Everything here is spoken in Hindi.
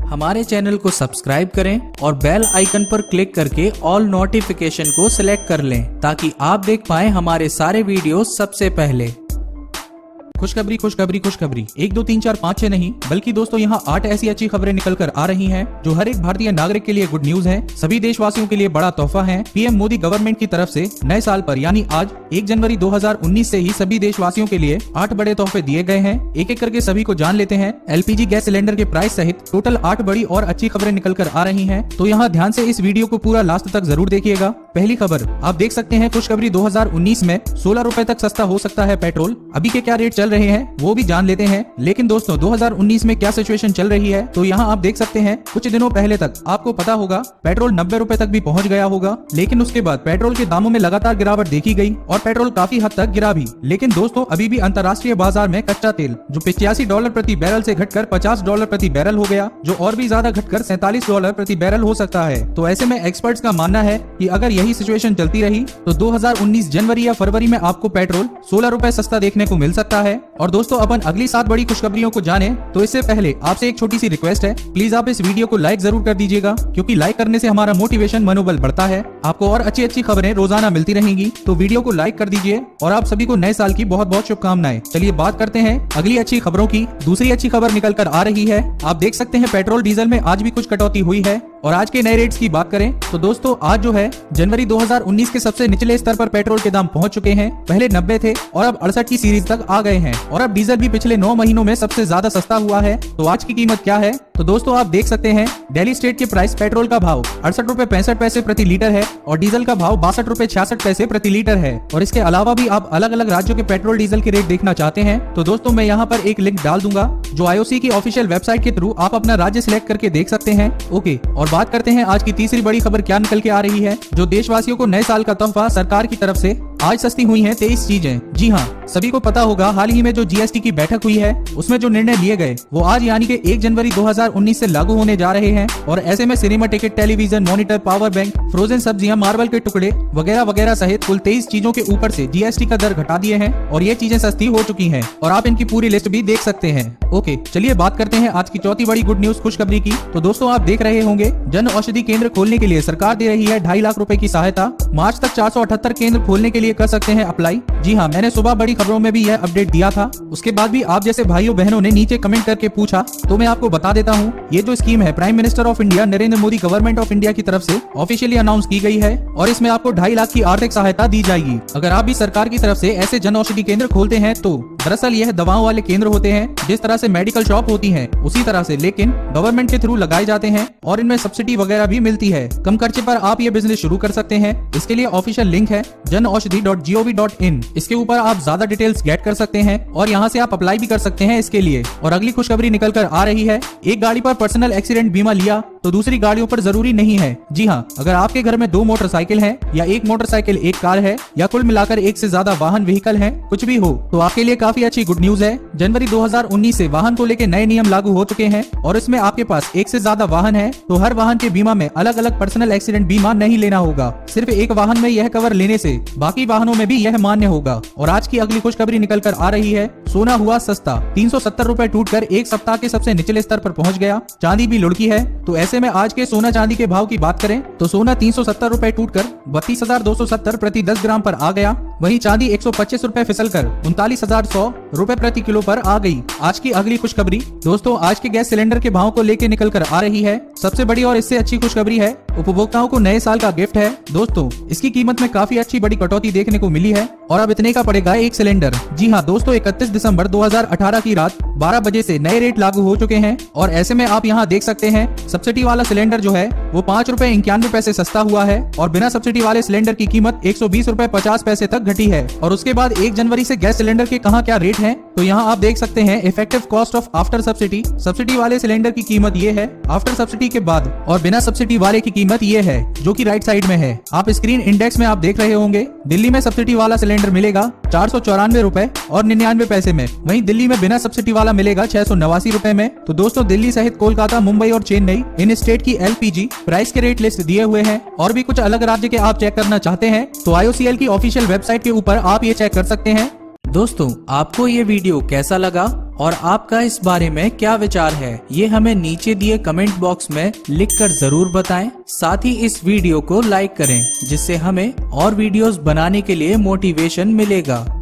हमारे चैनल को सब्सक्राइब करें और बेल आइकन पर क्लिक करके ऑल नोटिफिकेशन को सिलेक्ट कर लें ताकि आप देख पाएं हमारे सारे वीडियो सबसे पहले। खुशखबरी खुशखबरी खुशखबरी 1 2 3 4 5 6 नहीं बल्कि दोस्तों यहाँ 8 ऐसी अच्छी खबरें निकल कर आ रही हैं जो हर एक भारतीय नागरिक के लिए गुड न्यूज है। सभी देशवासियों के लिए बड़ा तोहफा है। पीएम मोदी गवर्नमेंट की तरफ से नए साल पर यानी आज 1 जनवरी 2019 से ही सभी देशवासियों के लिए 8 बड़े तोहफे दिए गए हैं। एक एक करके सभी को जान लेते हैं। LPG गैस सिलेंडर के प्राइस सहित टोटल 8 बड़ी और अच्छी खबरें निकल कर आ रही है, तो यहाँ ध्यान से इस वीडियो को पूरा लास्ट तक जरूर देखिएगा। पहली खबर आप देख सकते हैं, खुशखबरी 2019 में 16 रुपए तक सस्ता हो सकता है पेट्रोल। अभी के क्या रेट चल रहे हैं वो भी जान लेते हैं। लेकिन दोस्तों 2019 में क्या सिचुएशन चल रही है, तो यहाँ आप देख सकते हैं कुछ दिनों पहले तक आपको पता होगा पेट्रोल 90 रुपए तक भी पहुंच गया होगा। लेकिन उसके बाद पेट्रोल के दामों में लगातार गिरावट देखी गई और पेट्रोल काफी हद तक गिरा भी। लेकिन दोस्तों अभी भी अंतर्राष्ट्रीय बाजार में कच्चा तेल जो $85 प्रति बैरल से घटकर $50 प्रति बैरल हो गया, जो और भी ज्यादा घटकर $47 प्रति बैरल हो सकता है। तो ऐसे में एक्सपर्ट्स का मानना है कि अगर यही सिचुएशन चलती रही तो 2019 जनवरी या फरवरी में आपको पेट्रोल 16 रुपए सस्ता देखने को मिल सकता है। और दोस्तों अपन अगली 7 बड़ी खुशखबरियों को जाने तो इससे पहले आपसे एक छोटी सी रिक्वेस्ट है, प्लीज आप इस वीडियो को लाइक जरूर कर दीजिएगा, क्योंकि लाइक करने से हमारा मोटिवेशन मनोबल बढ़ता है। आपको और अच्छी अच्छी खबरें रोजाना मिलती रहेंगी, तो वीडियो को लाइक कर दीजिए। और आप सभी को नए साल की बहुत बहुत शुभकामनाएं। चलिए बात करते हैं अगली अच्छी खबरों की। दूसरी अच्छी खबर निकल कर आ रही है। आप देख सकते हैं पेट्रोल डीजल में आज भी कुछ कटौती हुई है। और आज के नए रेट्स की बात करें तो दोस्तों आज जो है जनवरी 2019 के सबसे निचले स्तर पर पेट्रोल के दाम पहुंच चुके हैं। पहले 90 थे और अब 68 की सीरीज तक आ गए हैं। और अब डीजल भी पिछले 9 महीनों में सबसे ज्यादा सस्ता हुआ है। तो आज की कीमत क्या है, तो दोस्तों आप देख सकते हैं दिल्ली स्टेट के प्राइस पेट्रोल का भाव 68 रुपए 65 पैसे प्रति लीटर है और डीजल का भाव 62 रुपए 66 पैसे प्रति लीटर है। और इसके अलावा भी आप अलग अलग राज्यों के पेट्रोल डीजल के रेट देखना चाहते हैं तो दोस्तों मैं यहाँ पर एक लिंक डाल दूंगा जो IOC की ऑफिशियल वेबसाइट के थ्रू आप अपना राज्य सिलेक्ट करके देख सकते हैं। ओके, और बात करते हैं आज की तीसरी बड़ी खबर क्या निकल के आ रही है। जो देशवासियों को नए साल का तोहफा सरकार की तरफ से आज सस्ती हुई हैं 23 चीजें। जी हाँ, सभी को पता होगा हाल ही में जो GST की बैठक हुई है उसमें जो निर्णय लिए गए वो आज यानी कि 1 जनवरी 2019 से लागू होने जा रहे हैं। और ऐसे में cinema ticket, television, monitor, power bank, frozen सब्जियां, मार्बल के टुकड़े वगैरह वगैरह सहित कुल 23 चीजों के ऊपर से GST का दर घटा दिए हैं और ये चीजें सस्ती हो चुकी हैं और आप इनकी पूरी लिस्ट भी देख सकते हैं। ओके, चलिए बात करते हैं आज की चौथी बड़ी गुड न्यूज खुशखबरी की। तो दोस्तों आप देख रहे होंगे जन औषधि केंद्र खोलने के लिए सरकार दे रही है 2.5 लाख रुपए की सहायता। मार्च तक 478 केंद्र खोलने के लिए कर सकते हैं अप्लाई। जी हाँ, मैंने सुबह बड़ी खबरों में भी यह अपडेट दिया था। उसके बाद भी आप जैसे भाइयों बहनों ने नीचे कमेंट करके पूछा तो मैं आपको बता देता हूँ, ये जो स्कीम है prime minister of India Narendra Modi government of India की तरफ से ऑफिशियली अनाउंस की गई है और इसमें आपको 2.5 लाख की आर्थिक सहायता दी जाएगी अगर आप भी सरकार की तरफ से ऐसे जन औषधि केंद्र खोलते हैं। तो दरअसल यह दवाओं वाले केंद्र होते हैं, जिस तरह से मेडिकल शॉप होती है उसी तरह से, लेकिन गवर्नमेंट के थ्रू लगाए जाते हैं और इनमें सब्सिडी वगैरह भी मिलती है। कम खर्चे पर आप ये बिजनेस शुरू कर सकते हैं। इसके लिए ऑफिशियल लिंक है janaushadhi.gov.in। इसके ऊपर आप ज्यादा डिटेल्स गेट कर सकते हैं और यहाँ से आप अप्लाई भी कर सकते हैं इसके लिए। और अगली खुशखबरी निकल कर आ रही है, एक गाड़ी पर पर्सनल एक्सीडेंट बीमा लिया तो दूसरी गाड़ियों पर जरूरी नहीं है। जी हाँ, अगर आपके घर में 2 मोटरसाइकिल हैं या 1 मोटरसाइकिल 1 कार है या कुल मिलाकर 1 से ज्यादा वाहन व्हीकल हैं, कुछ भी हो तो आपके लिए काफी अच्छी गुड न्यूज है। जनवरी 2019 से वाहन को लेकर नए नियम लागू हो चुके हैं और इसमें आपके पास 1 से ज्यादा वाहन है तो हर वाहन के बीमा में अलग अलग पर्सनल एक्सीडेंट बीमा नहीं लेना होगा। सिर्फ एक वाहन में यह कवर लेने से बाकी वाहनों में भी यह मान्य होगा। और आज की अगली खुशखबरी निकल कर आ रही है, सोना हुआ सस्ता। 370 रुपए टूटकर एक सप्ताह के सबसे निचले स्तर पर पहुंच गया। चांदी भी लुढ़की है। तो ऐसे में आज के सोना चांदी के भाव की बात करें तो सोना 370 रुपए टूटकर 32,270 प्रति 10 ग्राम पर आ गया। वहीं चांदी 125 रुपए फिसलकर 39,100 रुपए प्रति किलो पर आ गई। आज की अगली खुशखबरी दोस्तों आज के गैस सिलेंडर के भाव को लेकर निकल कर आ रही है। सबसे बड़ी और इससे अच्छी खुशखबरी है, उपभोक्ताओं को नए साल का गिफ्ट है। दोस्तों इसकी कीमत में काफी अच्छी बड़ी कटौती देखने को मिली है और अब इतने का पड़ेगा एक सिलेंडर। जी हाँ दोस्तों, 31 दिसंबर 2018 की रात 12 बजे से नए रेट लागू हो चुके हैं। और ऐसे में आप यहाँ देख सकते हैं सब्सिडी वाला सिलेंडर जो है वो 5 रुपए 91 पैसे सस्ता हुआ है और बिना सब्सिडी वाले सिलेंडर की कीमत 120 रुपए 50 पैसे तक घटी है। और उसके बाद 1 जनवरी से गैस सिलेंडर के कहाँ क्या रेट हैं, तो यहाँ आप देख सकते हैं effective cost of after subsidy. Subsidy वाले सिलेंडर की कीमत ये है आफ्टर सब्सिडी के बाद, और बिना सब्सिडी वाले की कीमत ये है जो कि राइट साइड में है। आप स्क्रीन इंडेक्स में आप देख रहे होंगे दिल्ली में सब्सिडी वाला सिलेंडर मिलेगा 494 रुपए और 99 पैसे में। वहीं दिल्ली में बिना सब्सिडी वाला मिलेगा 689 रुपए में। तो दोस्तों दिल्ली सहित कोलकाता, मुंबई और चेन्नई इन स्टेट की LPG प्राइस के रेट लिस्ट दिए हुए हैं। और भी कुछ अलग राज्य के आप चेक करना चाहते हैं तो IOCL की ऑफिशियल वेबसाइट के ऊपर आप ये चेक कर सकते हैं। दोस्तों आपको ये वीडियो कैसा लगा और आपका इस बारे में क्या विचार है ये हमें नीचे दिए कमेंट बॉक्स में लिखकर जरूर बताएं। साथ ही इस वीडियो को लाइक करें जिससे हमें और वीडियोस बनाने के लिए मोटिवेशन मिलेगा।